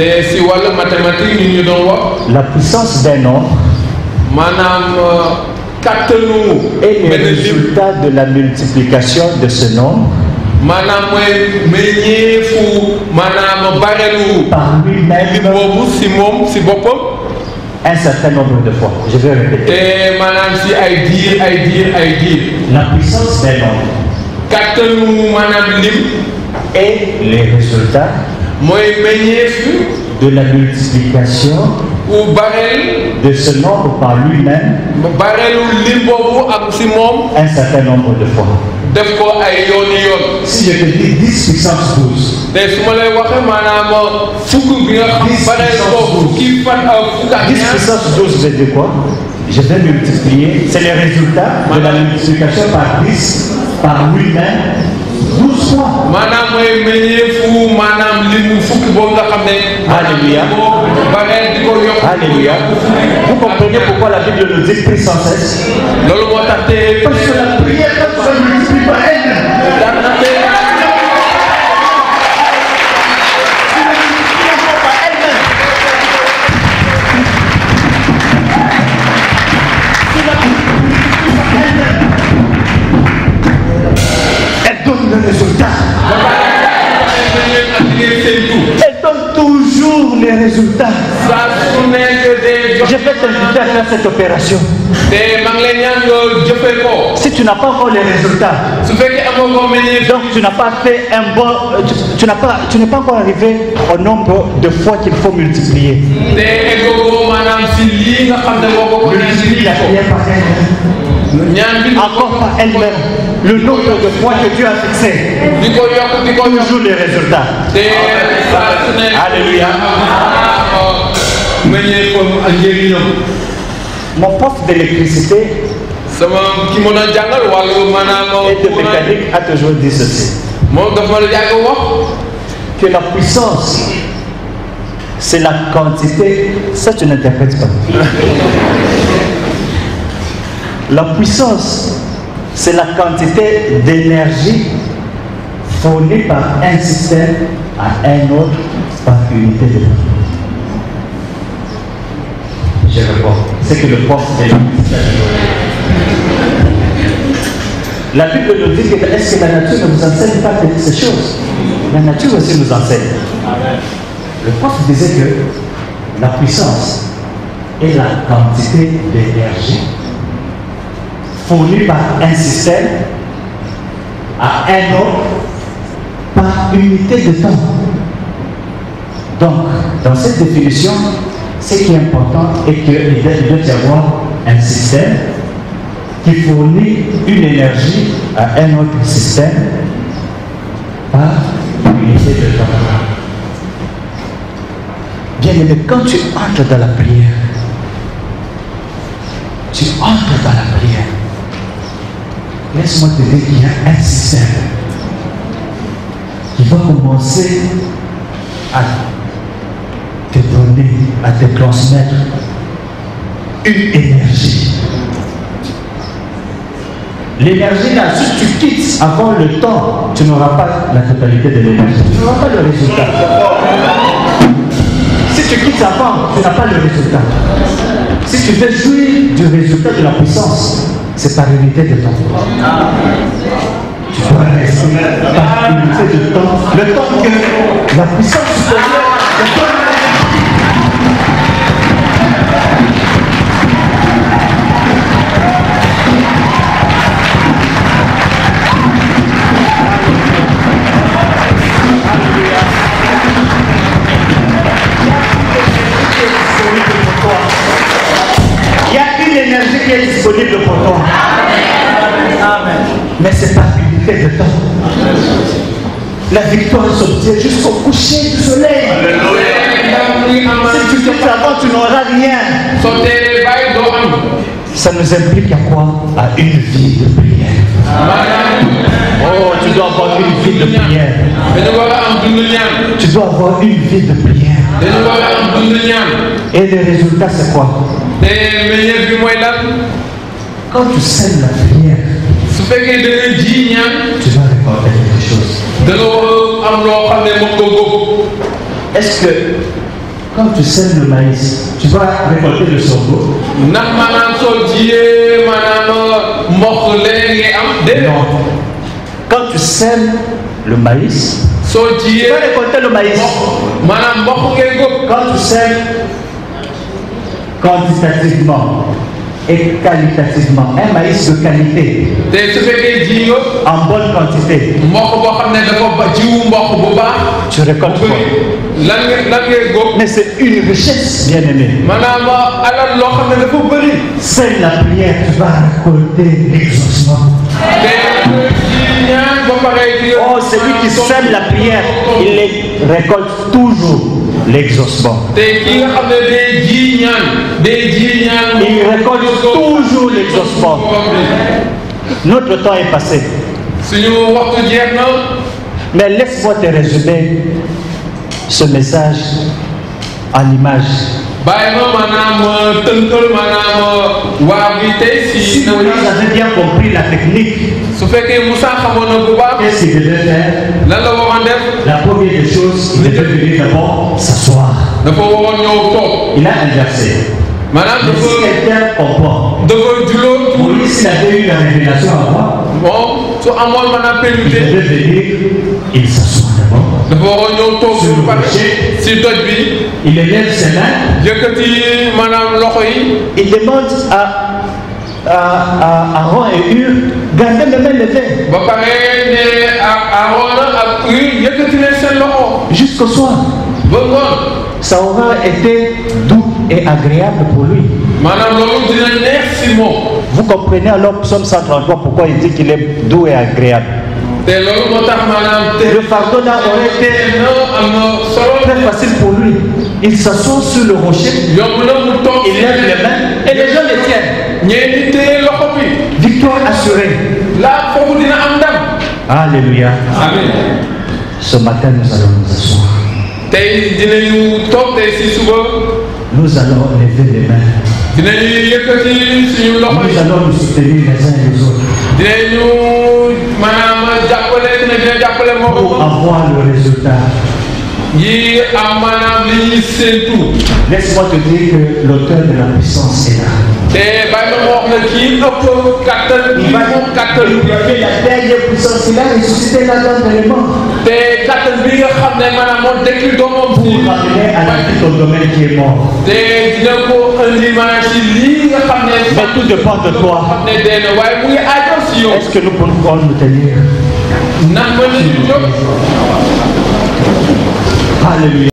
La puissance d'un nombre et le résultat de la multiplication de ce nombre par lui-même un certain nombre de fois. Je vais répéter. La puissance d'un nombre et les résultats de la multiplication de ce nombre par lui-même un certain nombre de fois. Si je te dis dix puissance douze, dix puissance douze veut dire quoi? Je vais multiplier, c'est le résultat de la multiplication par dix par lui-même douze fois. Alléluia. Alléluia. Vous comprenez pourquoi la Bible nous dit prie sans cesse? Parce que la prière, quand tu vas multiplier par elle, elle donne le résultat. Elle donne toujours les résultats. Je vais t'inviter à faire cette opération. Si tu n'as pas encore les résultats, donc tu n'as pas fait un bon, tu, tu n'as pas, tu n'es pas encore arrivé au nombre de fois qu'il faut multiplier. Multiplie la prière par elle. Encore par elle-même. le nombre de points que Dieu a fixé. Toujours les résultats. Alléluia. Mon prof d'électricité et de mécanique a toujours dit ceci. Que la puissance, c'est la quantité. Ça, tu n'interprètes pas. La puissance, c'est la quantité d'énergie fournie par un système à un autre par unité de temps. Je réponds. C'est que le prof est la Bible nous dit que est-ce que la nature ne vous enseigne pas ces choses? La nature aussi nous enseigne. Le prof disait que la puissance est la quantité d'énergie fournie par un système à un autre par unité de temps. Donc, dans cette définition, ce qui est important est qu'il doit y avoir un système qui fournit une énergie à un autre système par unité de temps. Bien aimé, quand tu entres dans la prière, tu entres dans la prière. Laisse-moi te dire qu'il y a un système qui va commencer à te donner, à te transmettre une énergie. L'énergie là, si tu quittes avant le temps, tu n'auras pas la totalité de l'énergie. Tu n'auras pas le résultat. Si tu quittes avant, tu n'as pas le résultat. Si tu veux jouir du résultat de la puissance, c'est par unité de temps. Tu dois rester par unité de temps. Le temps que la puissance supérieure, le temps qui est disponible pour toi. Amen. Mais c'est pas unité de temps. La victoire s'obtient jusqu'au coucher du soleil. Si tu fais avant, tu n'auras rien. Ça nous implique à quoi? À une vie de prière. Oh, tu dois avoir une vie de prière. Tu dois avoir une vie de prière. Et le résultat, c'est quoi? Quand tu sèmes la prière, tu vas récolter quelque chose. Est-ce que quand tu sèmes le maïs, tu vas récolter le sorgho? Non. Quand tu sèmes le maïs, tu vas récolter le maïs. Quand tu sèmes quantitativement et qualitativement, un maïs de qualité, en bonne quantité, tu récoltes quoi? Mais c'est une richesse, bien aimé. C'est la prière, tu vas récolter l'exaucement. Oh, celui qui sème la prière, il récolte toujours l'exaucement. Il récolte toujours l'exaucement. Notre temps est passé. Mais laisse-moi te résumer ce message en image. Si Moïse avait bien compris la technique, qu'est-ce qu'il devait faire? La première des choses, il devait venir d'abord s'asseoir. Il a inversé. Mais si quelqu'un comprend, Moïse il avait eu la révélation avant, il devait venir, il s'assoit d'abord sur le rocher, il élève ses mains, il demande à Aaron et Hur, gardez les mains levées jusqu'au soir. Ça aura été doux et agréable pour lui. Vous comprenez alors Psaume cent trente-trois pourquoi il dit qu'il est doux et agréable. Le fardeau là aurait été très facile pour lui. Il s'assoit sur le rocher, il lève les mains et les gens les tiennent. Victoire assurée. Alléluia. Amen. Ce matin, nous allons nous asseoir. Nous allons lever les mains. Nous allons nous soutenir les uns et les autres pour avoir le résultat. Laisse-moi te dire que l'auteur de la puissance est là. Il va nous donner la dernière puissance. Il a ressuscité la dame de l'élément pour ramener à la vie ton domaine qui est mort. Mais tout dépend de toi. Est-ce que nous pouvons nous tenir? Alléluia.